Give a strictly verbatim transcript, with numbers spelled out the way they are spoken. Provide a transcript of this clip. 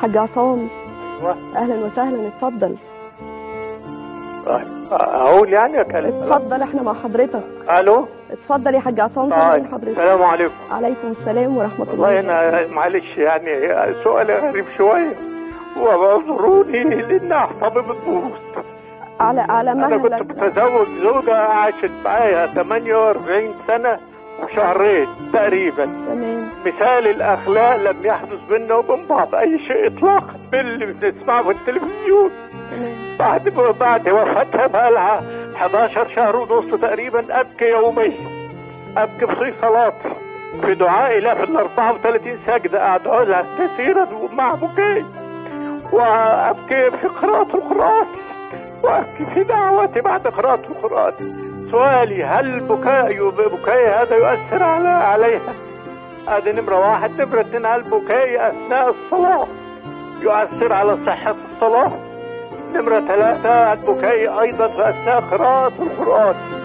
حاج عصام. ايوه اهلا وسهلا، اتفضل. اقول يعني اكلم؟ اتفضل احنا مع حضرتك. الو، اتفضل يا حاج عصام، طيب. سامعين حضرتك. السلام عليكم. عليكم السلام ورحمه الله. والله انا معلش يعني سؤال غريب شويه، واعذروني لان اعصابي بتبوظ. على على مهلك. انا كنت متزوج زوجه عاشت معايا ثمانية وأربعين سنه وشهرين تقريبا. تمام. مثال الاخلاق لم يحدث بيننا وبين بعض اي شيء اطلاقا باللي بنسمعه في التلفزيون. تمام. بعد بعد وفاتها بقى لها حداشر شهر ونص تقريبا ابكي يوميا، ابكي في صلاتي، في دعائي لها في ال أربعة وثلاثين سجده ادعو لها كثيرا ومع بكي، وابكي في قراءه القران، وابكي في دعوتي بعد قراءه القران. سؤالي، هل بكائي بكائي هذا يؤثر على عليها؟ هذه نمره واحد. نمره اثنين، هل بكائي اثناء الصلاه يؤثر على صحه الصلاه؟ نمرة ثلاثة، البكاء أيضا في أثناء قراءة القرآن